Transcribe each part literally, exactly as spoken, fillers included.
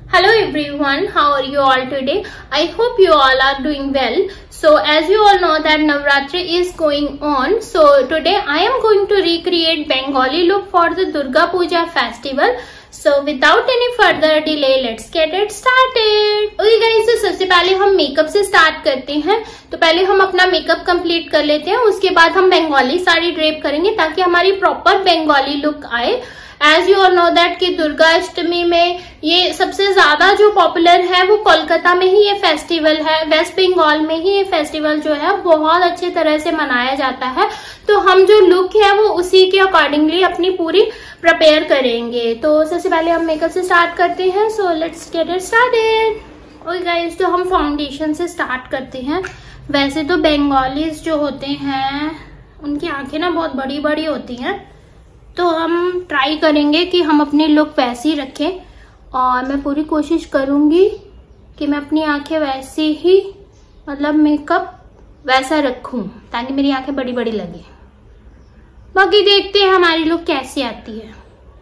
Hello everyone, how are you all today? I hope you all are doing well. So as you all know that Navratri is going on. So today I am going to recreate Bengali look for the Durga Puja festival. So without any further delay, let's get it started. Okay guys, तो सबसे पहले हम makeup से start करते हैं. तो पहले हम अपना मेकअप कंप्लीट कर लेते हैं. उसके बाद हम बंगाली साड़ी ड्रेप करेंगे ताकि हमारी प्रॉपर बंगाली लुक आए. As you all know that कि दुर्गा अष्टमी में ये सबसे ज्यादा जो पॉपुलर है वो कोलकाता में ही ये फेस्टिवल है. वेस्ट बंगाल में ही ये फेस्टिवल जो है बहुत अच्छे तरह से मनाया जाता है. तो हम जो लुक है वो उसी के अकॉर्डिंगली अपनी पूरी प्रिपेयर करेंगे. तो सबसे पहले हम मेकअप से स्टार्ट करते हैं. So let's get it started. Okay guys, तो हम फाउंडेशन से स्टार्ट करते हैं. वैसे तो बंगालीज जो होते हैं उनकी आंखें ना बहुत बड़ी बड़ी होती हैं, तो हम ट्राई करेंगे कि हम अपनी लुक वैसी रखें. और मैं पूरी कोशिश करूंगी कि मैं अपनी आंखें वैसी ही मतलब मेकअप वैसा रखूं ताकि मेरी आंखें बड़ी बड़ी लगे. बाकी देखते हैं हमारी लुक कैसी आती है.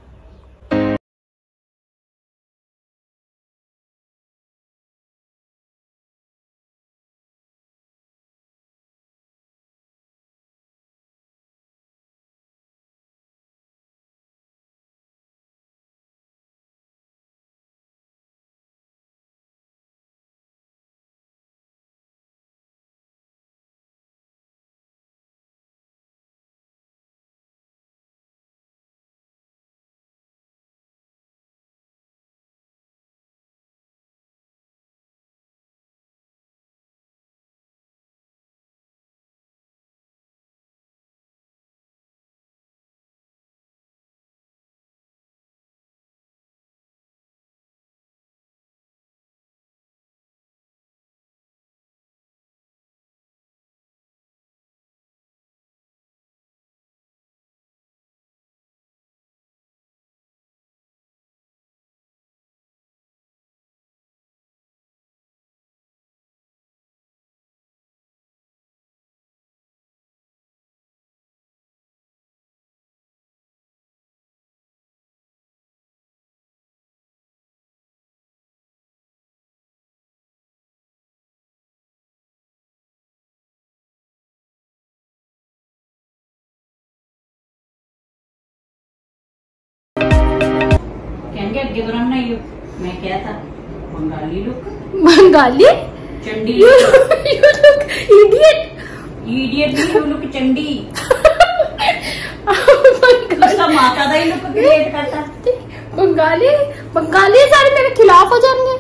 आगे बनाना ये मैं क्या था Bengali look. Bengali Chandi. You look idiot. Idiot नहीं, यू लुक चंडी. उसका माता दा ही लुक क्रिएट करता. बंगाली बंगाली सारे मेरे खिलाफ हो जाएंगे.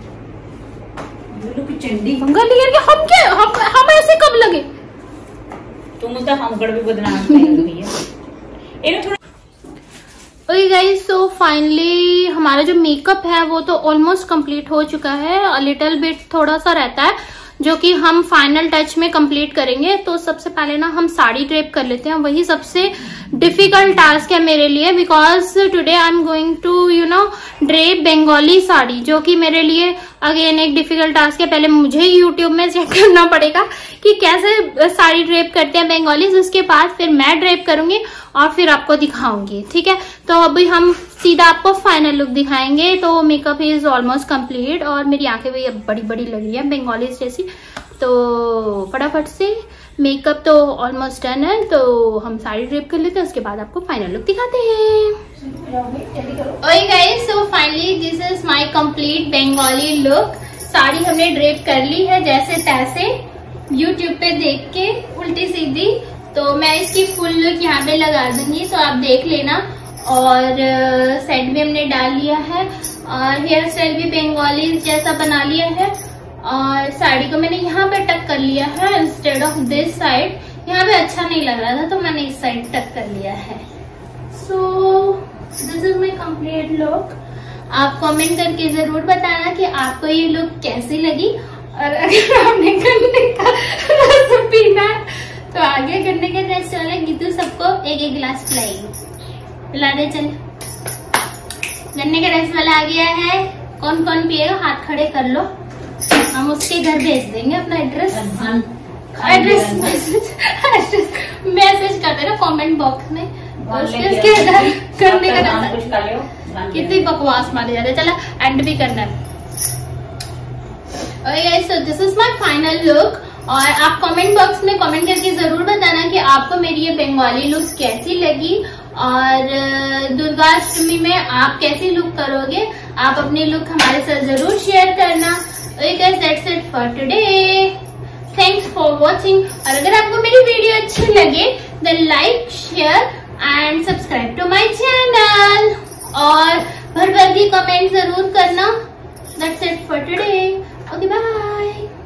यू लुक चंडी बंगाली यार हम क्या हम हम ऐसे कब लगे. तुम उसका हमगढ़ भी बदनाम कर रही है. इन्हें थोड़ा ओके गाइस, सो फाइनली हमारा जो मेकअप है वो तो ऑलमोस्ट कंप्लीट हो चुका है. लिटिल बिट थोड़ा सा रहता है जो कि हम फाइनल टच में कंप्लीट करेंगे. तो सबसे पहले ना हम साड़ी ड्रेप कर लेते हैं. वही सबसे डिफिकल्ट टास्क है मेरे लिए, because today I am going to you know drape Bengali sari, जो कि मेरे लिए अगेन एक डिफिकल्ट टास्क है. पहले मुझे यूट्यूब में चेक करना पड़ेगा कि कैसे साड़ी ड्रेप करते हैं बंगालीज. उसके बाद फिर मैं ड्रेप करूंगी और फिर आपको दिखाऊंगी. ठीक है, तो अभी हम सीधा आपको फाइनल लुक दिखाएंगे. तो मेकअप इज ऑलमोस्ट कंप्लीट और मेरी आंखें भी अब बड़ी बड़ी लग रही है बंगालीज जैसी. तो फटाफट से मेकअप तो ऑलमोस्ट डन है, तो हम साड़ी ड्रेप कर लेते हैं. उसके बाद आपको फाइनल लुक दिखाते हैं. Okay guys, so finally this is my complete Bengali look. Sari हमने ड्रेप कर ली है जैसे तैसे यूट्यूब पे देख के उल्टी सीधी. तो मैं इसकी फुल लुक यहाँ पे लगा दूंगी, तो आप देख लेना. और सेट भी हमने डाल लिया है और हेयर स्टाइल भी बंगाली जैसा बना लिया है. और साड़ी को मैंने यहाँ पे टक कर लिया है इंस्टेड ऑफ दिस साइड. यहाँ पे अच्छा नहीं लग रहा था तो मैंने इस साइड टक कर लिया है. So this is my complete look. आप कमेंट करके जरूर बताना कि आपको ये लुक कैसी लगी. और अगर आपने गन्ने का रस पीना तो आगे गन्ने का रस वाले गीतू सबको एक एक गिलास पिलाएगी. पिला दे चल. गन्ने का रस वाला आ गया है. कौन कौन पिएगा हाथ खड़े कर लो, हम उसके घर भेज देंगे अपना एड्रेस. एड्रेस मैसेज कर देना कमेंट बॉक्स में. उसके इधर करने का नाम कुछ कर लो, कितनी बकवास मारी जा रही है। चलो एंड भी करना है। So this is my final look. और आप कमेंट बॉक्स में कमेंट करके जरूर बताना कि आपको मेरी ये बंगाली लुक कैसी लगी और दुर्गाष्टमी में आप कैसी लुक करोगे। आप अपनी लुक हमारे साथ जरूर शेयर करना। That's it for today. Thanks for watching. और अगर आपको मेरी वीडियो अच्छी लगे then like share and subscribe to my channel और भर भर के कमेंट जरूर करना। That's it for today. Okay bye.